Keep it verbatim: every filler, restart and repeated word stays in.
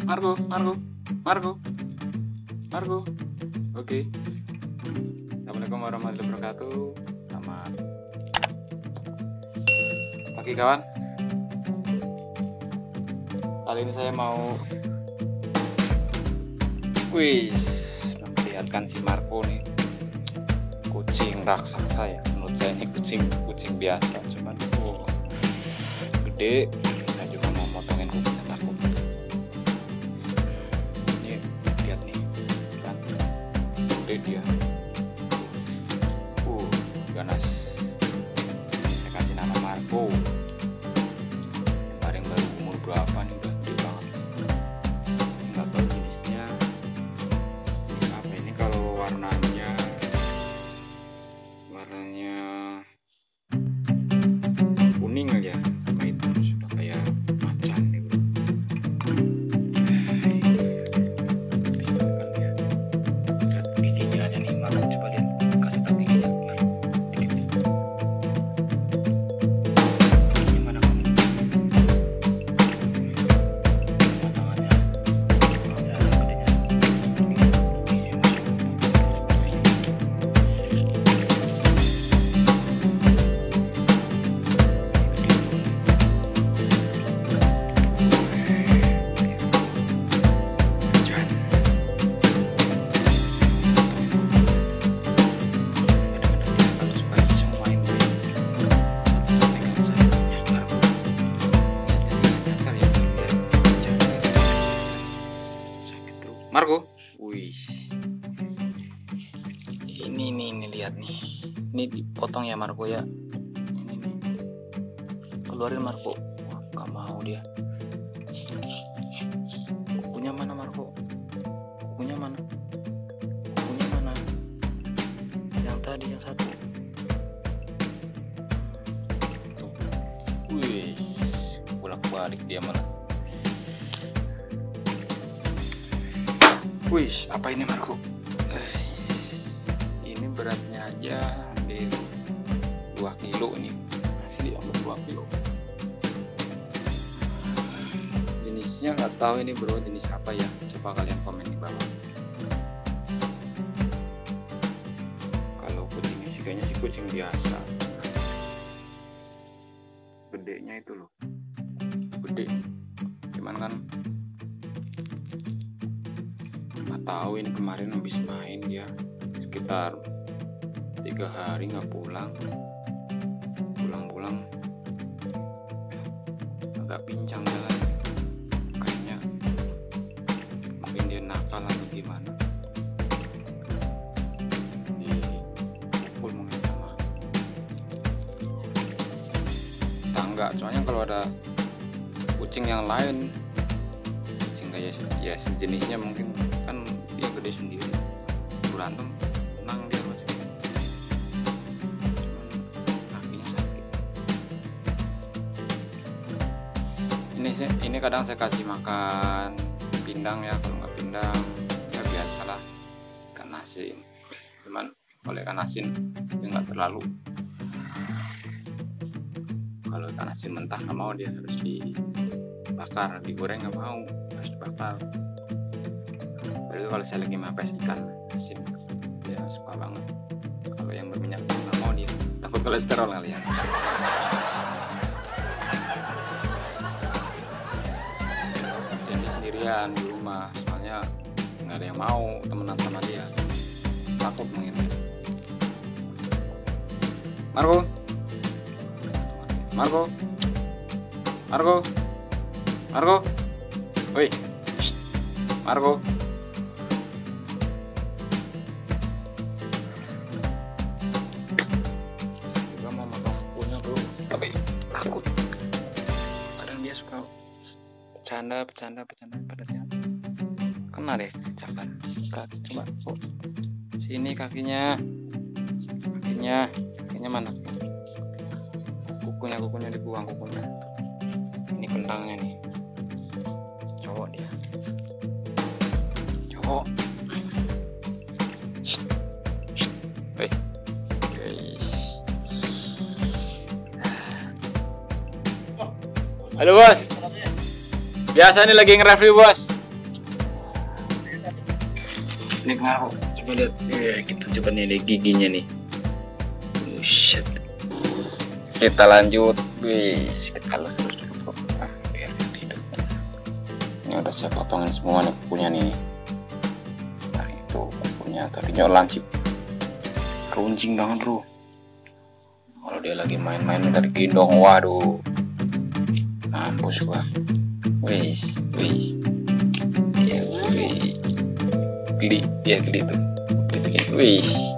Margo, Margo, Margo, Margo. Oke. Assalamualaikum warahmatullahi wabarakatuh. Selamat pagi kawan. Kali ini saya mau kuis memperlihatkan si Marco nih, kucing raksasa ya. Menurut saya ini kucing kucing biasa, cuman oh, gede. Saya juga mau motongin kukunya Marco. Ini lihat nih, kan gede dia. Uh, ganas. Saya kasih nama Marco. Paling baru umur berapa nih, udah gede banget. Nggak tahu jenisnya apa ini. Kalau warnanya warnanya kuning aja, sama itu sudah kayak macan nih bro. Lihat giginya aja nih, makan coba lihat, kasih tahu giginya. Giginya mana kamu? Tangannya, Marco, wih, ini nih, ini lihat nih, ini dipotong ya Marco ya, ini nih, keluarin Marco, wah gak mau dia, kukunya mana Marco, kukunya mana, kukunya mana, yang tadi yang satu, tuh, wih, bolak balik dia mana. Wih, apa ini Marco? Ini beratnya aja di dua kilo ini. Masih diambil dua kilo. Jenisnya nggak tahu ini bro, jenis apa ya? Coba kalian komen di bawah. Kalau kucingnya sih kayaknya sih kucing biasa. Gedenya itu loh. Gede. Cuman kan tahu ini kemarin habis main dia sekitar tiga hari nggak pulang pulang-pulang agak pincang jalan, kayaknya mungkin dia nakal atau gimana, dipukul mungkin sama tangga. Soalnya kalau ada kucing yang lain, kucing kayak ya sejenisnya mungkin kan dia gede sendiri, berantem menang dia pasti. Cuman kakinya sakit. Ini sih, ini kadang saya kasih makan pindang ya. Kalau nggak pindang ya biasalah ikan asin. Cuman kalau ikan asin ya nggak terlalu. Kalau ikan asin mentah nggak mau, dia harus dibakar, digoreng nggak mau, harus dibakar. Itu kalau saya lagi mapes ikan asin dia suka banget. Kalau yang berminyak nggak mau, dia takut kolesterol kali ya. Dia sendirian di rumah, soalnya nggak ada yang mau temenan sama dia, takut mungkin ya. Marco, Marco, Marco, Marco, woi, Marco. Takut, kadang dia suka bercanda bercanda bercanda padanya kena deh cakan. Coba oh, sini kakinya kakinya kakinya mana, kukunya kukunya dibuang kukunya. Ini kentangnya nih, cowok dia, cowok. Hei, halo bos, biasa nih lagi nge-review bos. Ini pengaruh. Coba lihat. Ya, kita coba nih lihat giginya nih. Buset. Kita lanjut. Wih, kita halus terus dulu. Ah, biar dia tidur. Ini udah saya potongin semua nih kukunya nih. Nah itu kukunya tadinya lancip. Keruncing banget bro. Kalau dia lagi main-main tadi gendong, waduh. Mampus gua. Wih, wih. Ya, wih. Geli, ya geli tuh. Gitu, gitu. Wih.